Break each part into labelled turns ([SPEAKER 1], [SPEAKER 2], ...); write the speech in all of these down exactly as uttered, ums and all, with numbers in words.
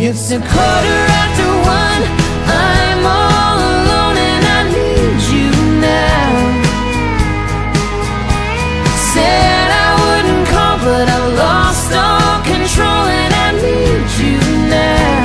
[SPEAKER 1] It's a quarter after one. I'm all alone and I need you now. Said I wouldn't call, but I've lost all control and I need you now.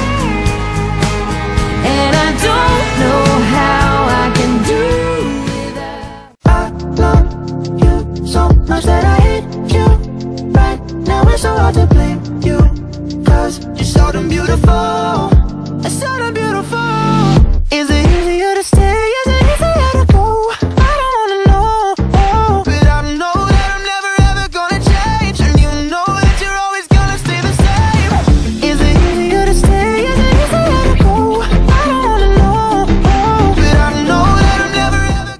[SPEAKER 1] And I don't know how I can do without. I love you so much that I hate you. Right now it's so hard to blame you, 'cause you're so damn beautiful. It's so damn beautiful. Is it easier to stay? Is it easier to go? I don't wanna know, oh, but I know that I'm never ever gonna change, and you know that you're always gonna stay the same. Is it easier to stay? Is it easier to go? I don't wanna know, oh, but I know that I'm never ever.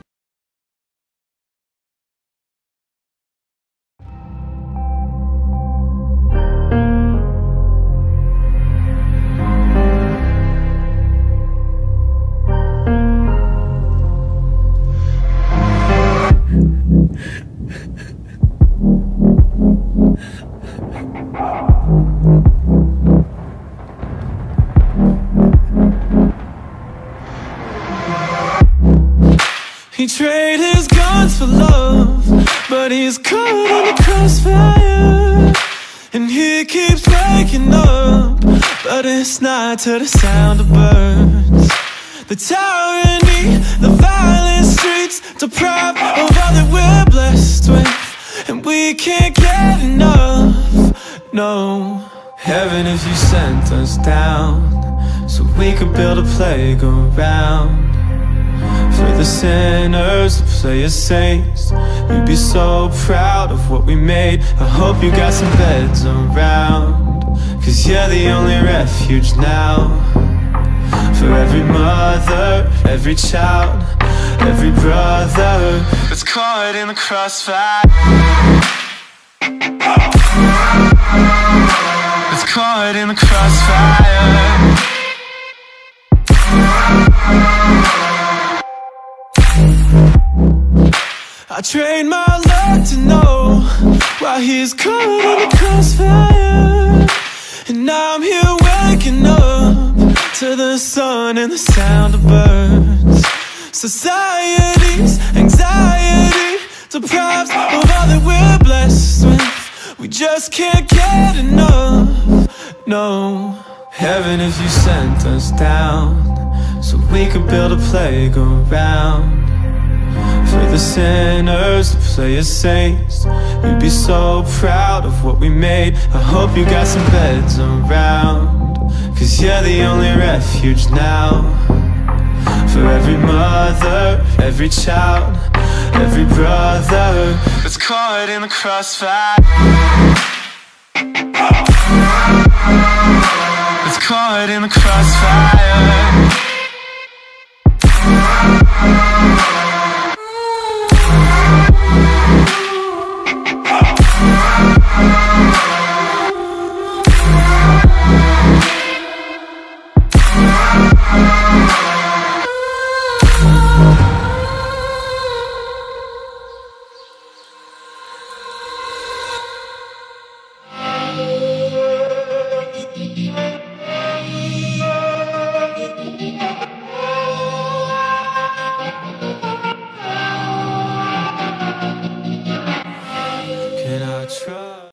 [SPEAKER 2] He traded his guns for love, but he's caught in the crossfire. And he keeps waking up, but it's not to the sound of birds. The tyranny, the violent streets, deprived of all that we're blessed with, and we can't get enough, no. Heaven, if you sent us down, so we could build a playground for the sinners, the players, saints. You'd be so proud of what we made. I hope you got some beds around, 'cause you're the only refuge now. For every mother, every child, every brother that's caught in the crossfire, that's caught in the crossfire. I trade my luck to know why he's caught in the crossfire. And now I'm here waking up to the sun and the sound of birds. Society's anxiety deprives of all that we're blessed with. We just can't get enough, no. Heaven, if you sent us down, so we could build a playground for the sinners, the players, saints. You'd be so proud of what we made. I hope you got some beds around, 'cause you're the only refuge now. For every mother, every child, every brother that's caught in the crossfire, that's caught in the crossfire.